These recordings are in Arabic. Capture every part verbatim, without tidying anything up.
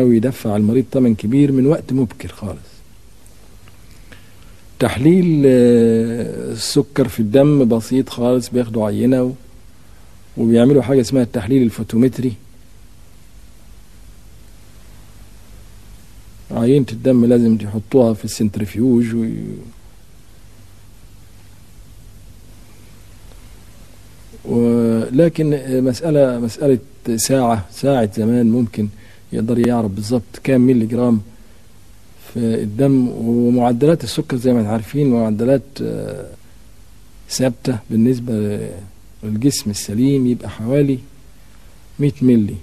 أو يدفع المريض ثمن كبير من وقت مبكر خالص. تحليل السكر في الدم بسيط خالص، بياخدوا عينة وبيعملوا حاجة اسمها التحليل الفوتومتري. عينة الدم لازم يحطوها في السنترفيوج و... ولكن مسألة مسألة ساعة ساعة زمان ممكن يقدر يعرف بالظبط كام ميلي جرام في الدم. ومعدلات السكر زي ما احنا عارفين معدلات ثابتة بالنسبة للجسم السليم، يبقى حوالي مية ملي.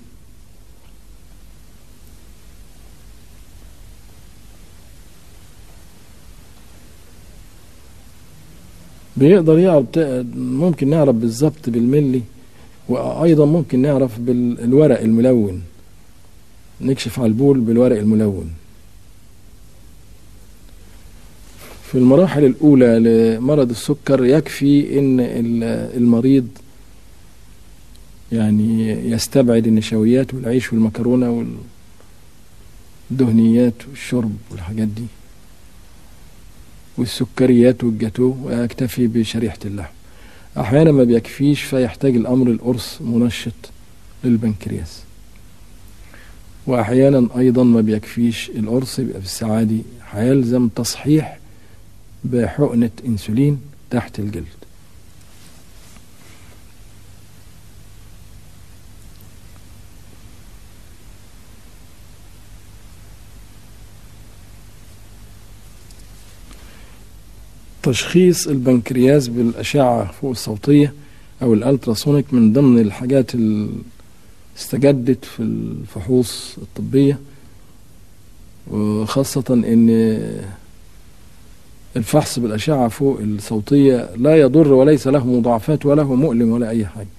بيقدر يعرف، ممكن نعرف بالظبط بالملي، وأيضا ممكن نعرف بالورق الملون، نكشف على البول بالورق الملون. في المراحل الأولى لمرض السكر يكفي إن المريض يعني يستبعد النشويات والعيش والمكرونة والدهنيات والشرب والحاجات دي والسكريات والجاتو، ويكتفي بشريحة اللحم. أحيانا ما بيكفيش فيحتاج الأمر القرص منشط للبنكرياس، وأحيانا أيضا ما بيكفيش القرص، يبقى في الساعة دي هيلزم تصحيح بحقنة انسولين تحت الجلد. تشخيص البنكرياس بالأشعة فوق الصوتية أو الألتراسونيك من ضمن الحاجات اللي استجدت في الفحوص الطبية، وخاصة إن الفحص بالأشعة فوق الصوتية لا يضر وليس له مضاعفات ولا هو مؤلم ولا أي حاجة.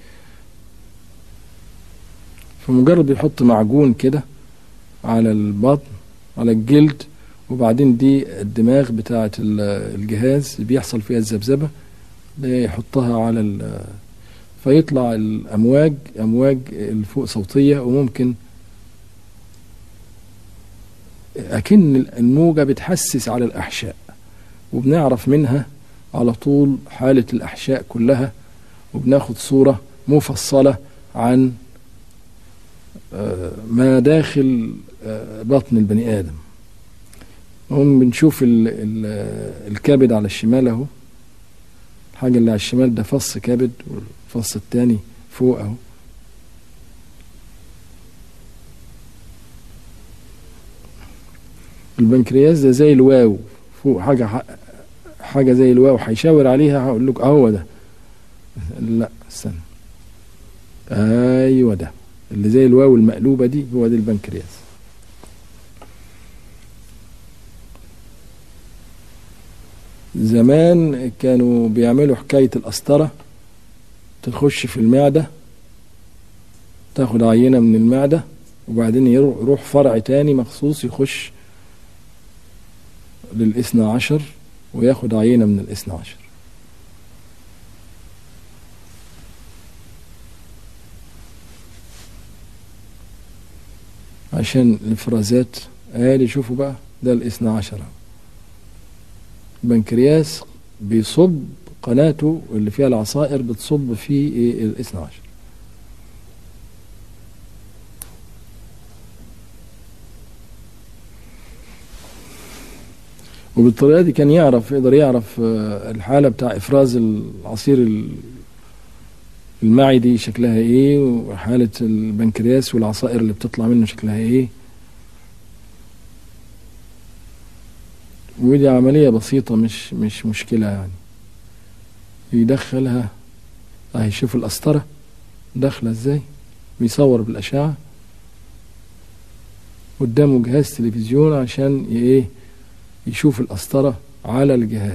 فمجرد بيحط معجون كده على البطن على الجلد، وبعدين دي الدماغ بتاعة الجهاز بيحصل فيها الذبذبة، يحطها على ال فيطلع الأمواج أمواج الفوق صوتية، وممكن أكن الموجة بتحسس على الأحشاء، وبنعرف منها على طول حالة الأحشاء كلها، وبناخد صورة مفصلة عن ما داخل بطن البني آدم. هم بنشوف ال ال الكبد على الشمال اهو، الحاجة اللي على الشمال ده فص كبد، والفص التاني فوق اهو. البنكرياس ده زي الواو فوق، حاجة حاجة زي الواو، هيشاور عليها هقول لك اهو ده. لا استنى، ايوه ده اللي زي الواو المقلوبة دي، هو ده البنكرياس. زمان كانوا بيعملوا حكاية القسطرة، تخش في المعدة تاخد عينة من المعدة، وبعدين يروح فرع تاني مخصوص يخش للاثنى عشر وياخد عينة من الاثنى عشر. عشان الافرازات اهالي. شوفوا بقى ده الاثنى عشر، البنكرياس بيصب قناته اللي فيها العصائر بتصب في الاثنى عشر. وبالطريقة دي كان يعرف يقدر يعرف الحالة بتاع افراز العصير المعدي شكلها ايه، وحالة البنكرياس والعصائر اللي بتطلع منه شكلها ايه. ودي عملية بسيطة، مش مش مشكلة يعني. يدخلها اهي، شوف القسطرة داخلة ازاي، بيصور بالأشعة قدامه جهاز تلفزيون عشان ايه يشوف القسطرة على الجهاز.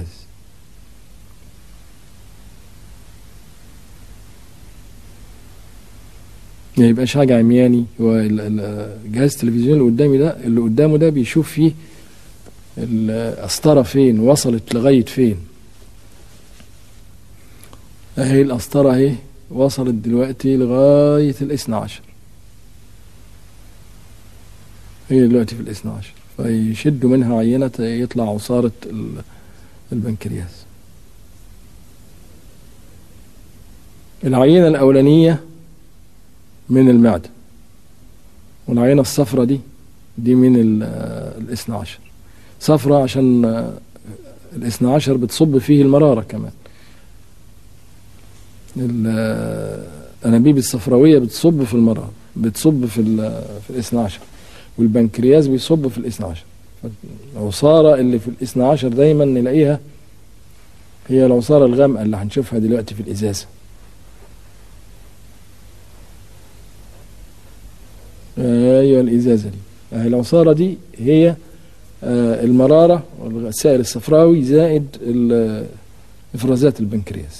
يعني يبقاش حاجة عمياني، هو الجهاز التلفزيون اللي قدامي ده اللي قدامه ده بيشوف فيه القسطرة فين، وصلت لغاية فين. اهي القسطرة اهي وصلت دلوقتي لغاية الاثنى عشر. هي دلوقتي في الاثنى عشر، فيشدوا منها عينة يطلع عصارة البنكرياس. العينة الأولانية من المعدة، والعينة الصفرة دي دي من الاثنى عشر. صفرة عشان الاثنى عشر بتصب فيه المرارة كمان. الأنابيب الصفراوية بتصب في المرارة، بتصب في في الاثنى عشر، والبنكرياس بيصب في الاثنى عشر. العصارة اللي في الاثنى عشر دايما نلاقيها هي العصارة الغامقة اللي هنشوفها دلوقتي في الإزازة. ايوه الإزازة دي، العصارة دي هي المرارة والسائل الصفراوي زائد إفرازات البنكرياس.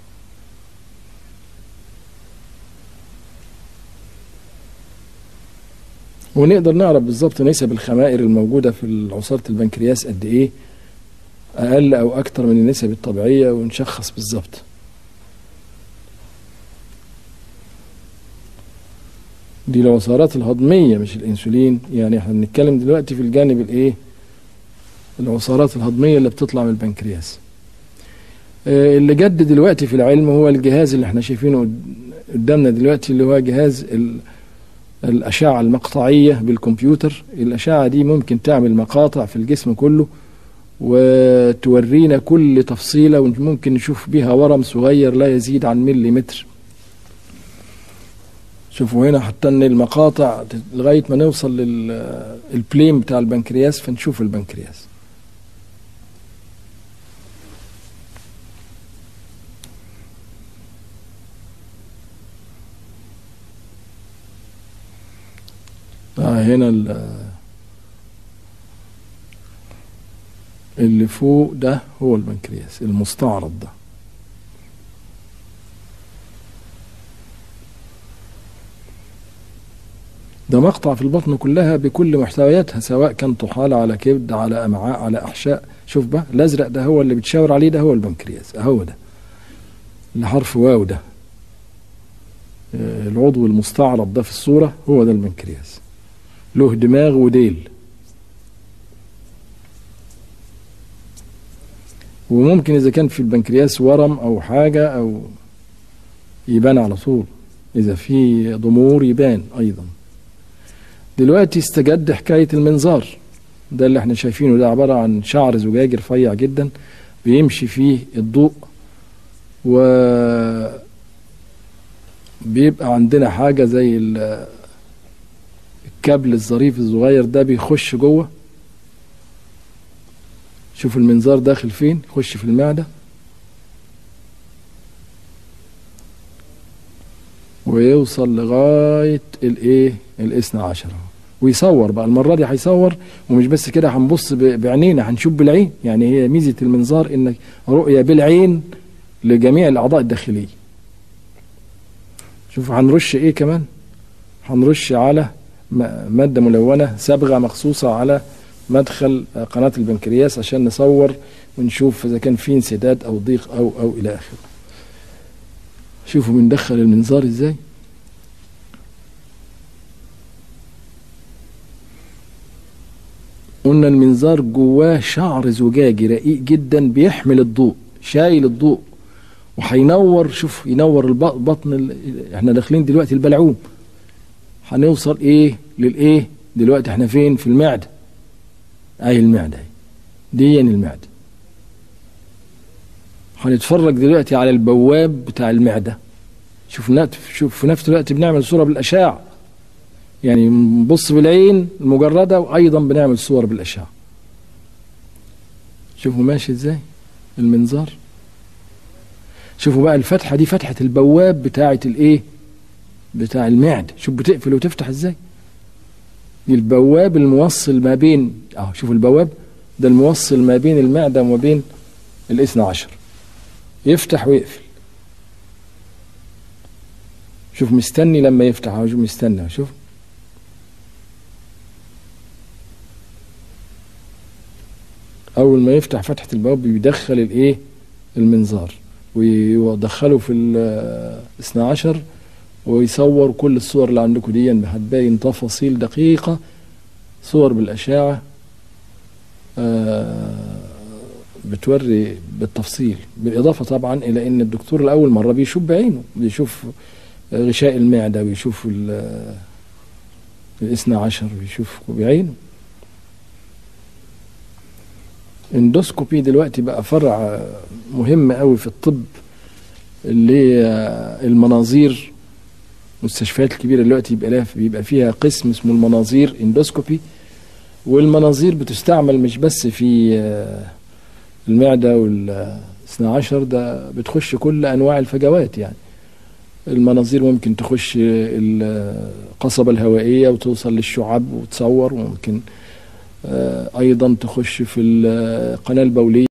ونقدر نعرف بالظبط نسب الخمائر الموجودة في عصارة البنكرياس قد ايه، اقل او اكتر من النسب الطبيعية، ونشخص بالظبط. دي العصارات الهضمية مش الانسولين، يعني احنا بنتكلم دلوقتي في الجانب الايه، العصارات الهضمية اللي بتطلع من البنكرياس. اه اللي جد دلوقتي في العلم هو الجهاز اللي احنا شايفينه قدامنا دلوقتي، اللي هو جهاز ال الأشعة المقطعية بالكمبيوتر. الأشعة دي ممكن تعمل مقاطع في الجسم كله وتورينا كل تفصيلة، وممكن نشوف بيها ورم صغير لا يزيد عن مليمتر. شوفوا هنا حتى ان المقاطع لغاية ما نوصل للبلين بتاع البنكرياس فنشوف البنكرياس. آه هنا اللي فوق ده هو البنكرياس المستعرض ده. ده مقطع في البطن كلها بكل محتوياتها، سواء كان طحال على كبد على امعاء على احشاء. شوف بقى الازرق ده هو اللي بتشاور عليه، ده هو البنكرياس اهو، ده اللي حرف واو ده العضو المستعرض ده في الصورة هو ده البنكرياس، له دماغ وديل. وممكن إذا كان في البنكرياس ورم أو حاجة أو يبان على طول، إذا في ضمور يبان أيضا. دلوقتي استجد حكاية المنظار ده اللي احنا شايفينه، ده عبارة عن شعر زجاجي رفيع جدا بيمشي فيه الضوء، و بيبقى عندنا حاجة زي الكابل الظريف الصغير ده بيخش جوه. شوف المنظار داخل فين، يخش في المعدة ويوصل لغاية الايه الاثنى عشر، ويصور بقى. المرة دي هيصور، ومش بس كده هنبص بعينينا، هنشوف بالعين. يعني هي ميزة المنظار انك رؤية بالعين لجميع الاعضاء الداخلية. شوف هنرش ايه كمان، هنرش على مادة ملونة صبغة مخصوصة على مدخل قناة البنكرياس عشان نصور ونشوف اذا كان في انسداد او ضيق او او الى اخره. شوفوا بندخل المنظار ازاي. قلنا المنظار جواه شعر زجاجي رقيق جدا بيحمل الضوء، شايل الضوء وهينور. شوف ينور البطن ال... احنا داخلين دلوقتي البلعوم، هنوصل ايه للايه دلوقتي؟ احنا فين؟ في المعدة. اي المعدة دي يعني المعدة. هنتفرج دلوقتي على البواب بتاع المعدة. شوف شوف في نفس الوقت بنعمل صورة بالأشعة، يعني نبص بالعين المجردة وأيضا بنعمل صور بالأشعة. شوفوا ماشي ازاي المنظار. شوفوا بقى الفتحة دي فتحة البواب بتاعة الايه بتاع المعدة. شوف بتقفل وتفتح ازاي. دي البواب الموصل ما بين اه شوف البواب ده الموصل ما بين المعدة وما بين الاثنى عشر، يفتح ويقفل. شوف مستني لما يفتح، شوف مستني. شوف اول ما يفتح فتحة البواب بيدخل الايه المنظار ويدخله في الاثنى عشر ويصور كل الصور اللي عندكم دي، هتبين تفاصيل دقيقة صور بالأشعة بتوري بالتفصيل، بالإضافة طبعا إلى أن الدكتور الأول مرة بيشوف بعينه، بيشوف غشاء المعدة ويشوف الاثنى عشر ويشوف بعينه. اندوسكوبي دلوقتي بقى فرع مهم قوي في الطب، اللي المناظير. المستشفيات الكبيرة دلوقتي يبقى بيبقى فيها قسم اسمه المناظير اندوسكوبي، والمناظير بتستعمل مش بس في المعدة والاثنى عشر، ده بتخش كل أنواع الفجوات. يعني المناظير ممكن تخش القصبة الهوائية وتوصل للشعب وتصور، وممكن أيضا تخش في القناة البولية.